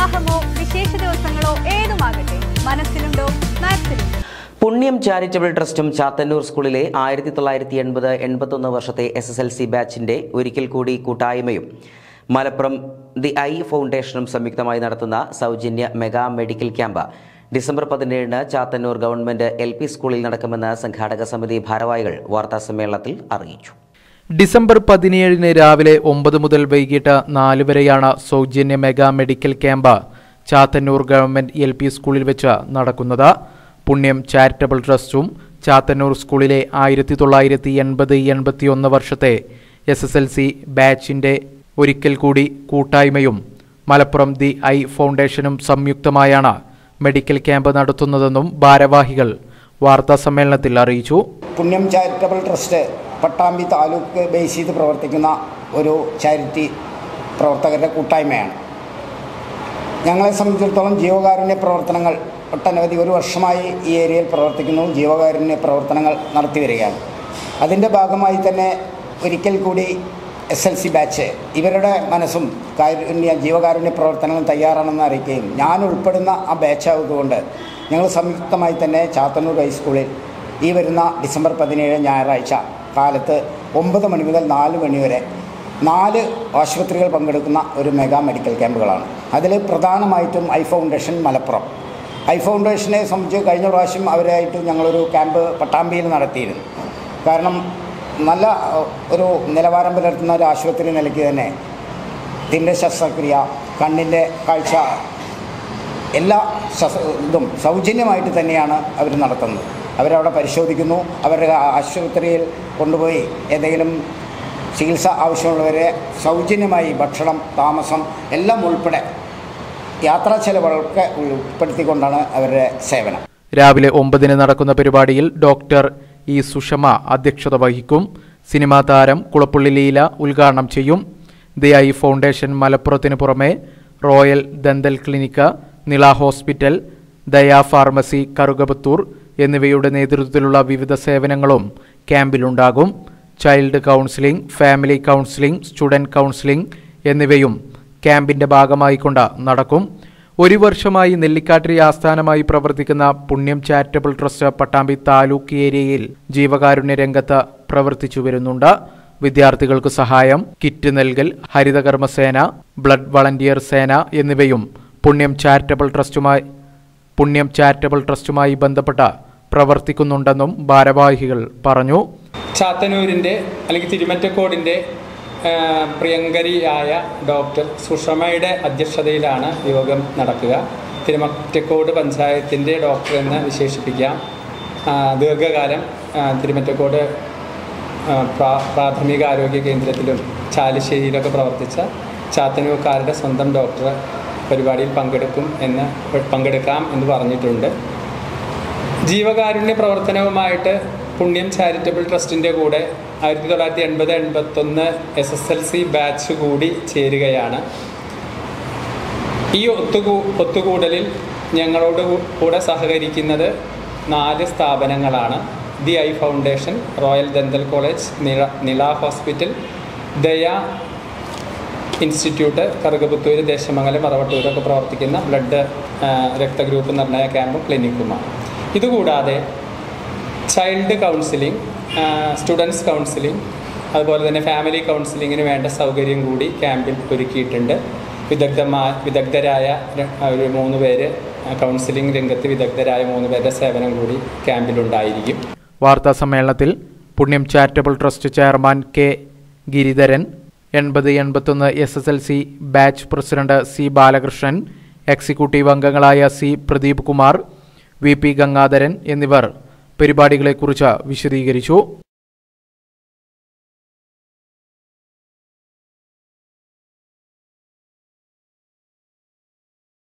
വിവാഹമോ വിശേഷ ദിവസങ്ങളോ ഏതുമാകട്ടെ, മനസ്സിലുണ്ടോ മാത്സിലുണ്ടോ. പുണ്യം ചാരിറ്റബിൾ ട്രസ്റ്റും ചാത്തന്നൂർ സ്കൂളിലെ 1980-81 വർഷത്തെ SSLC ബാച്ചിന്റെ ഒരിക്കൽ കൂടി കൂട്ടായ്മയും മലപ്പുറം ദി ഐ ഫൗണ്ടേഷനും സംയുക്തമായി നടത്തുന്ന സൗജന്യ mega medical camp December 17 Chathannoor government LP സ്കൂളിൽ നടക്കുമെന്ന് സംഘാടക സമിതി ഭാരവാഹികൾ വാർത്താസമ്മേളനത്തിൽ അറിയിച്ചു. ഡിസംബർ 17 രാവിലെ 9 മുതൽ വൈകിട്ട് 4 വരെയാണ് സൗജന്യ mega medical camp Chathannoor government LP സ്കൂളിൽ വെച്ച് നടക്കുന്നത്. പുണ്യം ചാരിറ്റബിൾ ട്രസ്റ്റും ചാത്തന്നൂർ സ്കൂളിലെ 1980-81 വർഷത്തെ SSLC ബാച്ചിന്റെ ഒരിക്കൽ കൂടി കൂട്ടായ്മയും മലപ്പുറം ദി ഐ ഫൗണ്ടേഷനും സംയുക്തമായാണ് മെഡിക്കൽ ക്യാമ്പ് നടത്തുന്നതെന്നും ഭാരവാഹികൾ വാർത്താസമ്മേളനത്തിൽ അറിയിച്ചു. Punyam charitable trust Pattambi taluk base ചെയ്ത് പ്രവർത്തിക്കുന്ന ഒരു ചാരിറ്റി പ്രവർത്തകരുടെ കൂട്ടായ്മയാണ്. ഞങ്ങളെ സംബന്ധിച്ചിടത്തോളം ജീവകാരുണ്യ പ്രവർത്തനങ്ങൾ ഒട്ടനവധി ഒരു വർഷമായി ഈ ഏരിയയിൽ പ്രവർത്തിക്കുന്നു. ജീവകാരുണ്യ പ്രവർത്തനങ്ങൾ നടത്തി വരികയാണ്. അതിൻ്റെ ഭാഗമായി തന്നെ ഒരിക്കൽ കൂടി SLC ബാച്ച് ഇവരുടെ മനസ്സും ജീവകാരുണ്യ പ്രവർത്തനങ്ങൾ തയ്യാറാണെന്ന് അറിയിക്കുകയും ഞാൻ ഉൾപ്പെടുന്ന ആ ബാച്ചായതുകൊണ്ട് ഞങ്ങൾ സംയുക്തമായി തന്നെ ചാത്തന്നൂർ ഹൈസ്കൂളിൽ ഈ വരുന്ന ഡിസംബർ 17 ഞായറാഴ്ച കാലത്ത് 9 മണി മുതൽ 4 മണി വരെ 4 ആശുപത്രികൾ പങ്കെടുക്കുന്ന ഒരു മെഗാ മെഡിക്കൽ ക്യാമ്പുകളാണ്. അതിൽ പ്രധാനമായിട്ടും ഐ ഫൗണ്ടേഷൻ മലപ്പുറം. ഐ ഫൗണ്ടേഷനെ സംബന്ധിച്ച് കഴിഞ്ഞ പ്രാവശ്യം അവരായിട്ട് ഞങ്ങളൊരു ക്യാമ്പ് പട്ടാമ്പിയിൽ നടത്തിയിരുന്നു. കാരണം നല്ല ഒരു നിലവാരം പുലർത്തുന്ന ഒരു ആശുപത്രി നിലയ്ക്ക് തന്നെ ഇതിൻ്റെ ശസ്ത്രക്രിയ, കണ്ണിൻ്റെ കാഴ്ച എല്ലാ ഇതും സൗജന്യമായിട്ട് തന്നെയാണ് അവർ നടത്തുന്നത്. അവരവിടെ പരിശോധിക്കുന്നു. അവരുടെ ആശുപത്രിയിൽ കൊണ്ടുപോയി എന്തെങ്കിലും ചികിത്സ ആവശ്യമുള്ളവരെ സൗജന്യമായി ഭക്ഷണം, താമസം എല്ലാം ഉൾപ്പെടെ യാത്രാ ചെലവുകളൊക്കെ ഉൾപ്പെടുത്തിക്കൊണ്ടാണ് അവരുടെ സേവനം. രാവിലെ 9 നടക്കുന്ന പരിപാടിയിൽ ഡോക്ടർ ഇ സുഷമ അധ്യക്ഷത വഹിക്കും. സിനിമാ താരം കുളപ്പുള്ളി ലീല ഉദ്ഘാടനം ചെയ്യും. ദി ഐ ഫൗണ്ടേഷൻ മലപ്പുറത്തിന് പുറമെ royal dental clinic, Nila hospital, Daya pharmacy Karukaputhur എന്നിവയുടെ നേതൃത്വത്തിലുള്ള വിവിധ സേവനങ്ങളും ക്യാമ്പിലുണ്ടാകും. Child counselling, family counselling, student counselling എന്നിവയും ക്യാമ്പിൻ്റെ ഭാഗമായിക്കൊണ്ട് നടക്കും. 1 വർഷമായി നെല്ലിക്കാട്ടിരി ആസ്ഥാനമായി പ്രവർത്തിക്കുന്ന പുണ്യം ചാരിറ്റബിൾ ട്രസ്റ്റ് പട്ടാമ്പി താലൂക്ക് ഏരിയയിൽ ജീവകാരുണ്യ രംഗത്ത് പ്രവർത്തിച്ചു വരുന്നുണ്ട്. വിദ്യാർത്ഥികൾക്ക് സഹായം, കിറ്റ് നൽകൽ, ഹരിതകർമ്മസേന, ബ്ലഡ് വളണ്ടിയർ സേന എന്നിവയും പുണ്യം ചാരിറ്റബിൾ ട്രസ്റ്റുമായി ബന്ധപ്പെട്ട് പ്രവർത്തിക്കുന്നുണ്ടെന്നും ഭാരവാഹികൾ പറഞ്ഞു. ചാത്തന്നൂരിൻ്റെ അല്ലെങ്കിൽ തിരുമറ്റക്കോടിൻ്റെ പ്രിയങ്കരിയായ ഡോക്ടർ സുഷമയുടെ അധ്യക്ഷതയിലാണ് യോഗം നടക്കുക. തിരുമറ്റക്കോട് പഞ്ചായത്തിൻ്റെ ഡോക്ടർ എന്ന് വിശേഷിപ്പിക്കാം. ദീർഘകാലം തിരുമറ്റക്കോട് പ്രാഥമിക ആരോഗ്യ കേന്ദ്രത്തിലും ചാലിശ്ശേരിയിലൊക്കെ പ്രവർത്തിച്ച ചാത്തന്നൂർക്കാരുടെ സ്വന്തം ഡോക്ടർ പരിപാടിയിൽ പങ്കെടുക്കാം എന്ന് പറഞ്ഞിട്ടുണ്ട്. ജീവകാരുണ്യ പ്രവർത്തനവുമായിട്ട് പുണ്യം ചാരിറ്റബിൾ ട്രസ്റ്റിൻ്റെ കൂടെ 1980-81 SSLC ബാച്ച് കൂടി ചേരുകയാണ്. ഈ ഒത്തുകൂടലിൽ ഞങ്ങളോട് കൂടെ സഹകരിക്കുന്നത് 4 സ്ഥാപനങ്ങളാണ്. The eye foundation, royal dental college, Nila hospital, Daya institute, Karukaputhur, Desamangalam, മറവട്ടൂരൊക്കെ പ്രവർത്തിക്കുന്ന ബ്ലഡ് രക്തഗ്രൂപ്പ് നിർണയ ക്യാമ്പും ക്ലിനിക്കുമാണ്. ഇതുകൂടാതെ ചൈൽഡ് കൗൺസിലിംഗ്, സ്റ്റുഡൻസ് കൗൺസിലിംഗ്, അതുപോലെ തന്നെ ഫാമിലി കൗൺസിലിങ്ങിന് വേണ്ട സൗകര്യം കൂടി ക്യാമ്പിൽ ഒരുക്കിയിട്ടുണ്ട്. വിദഗ്ധരായ ഒരു 3 പേര്, കൗൺസിലിംഗ് രംഗത്ത് വിദഗ്ധരായ 3 പേരുടെ സേവനം കൂടി ക്യാമ്പിലുണ്ടായിരിക്കും. വാർത്താ സമ്മേളനത്തിൽ Punyam charitable trust chairman K Giridharan, 80-81 SSLC batch president C Balakrishnan, executive അംഗങ്ങളായ സി പ്രദീപ് കുമാർ, VP ഗംഗാധരൻ എന്നിവർ പരിപാടികളെക്കുറിച്ച് വിശദീകരിച്ചു.